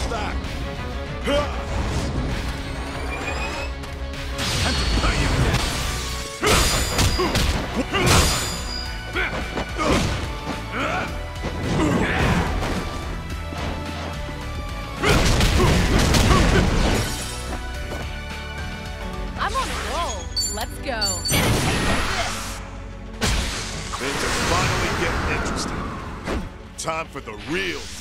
that? Time to cut you down. I'm on a roll. Let's go. Things are finally getting interesting. Time for the real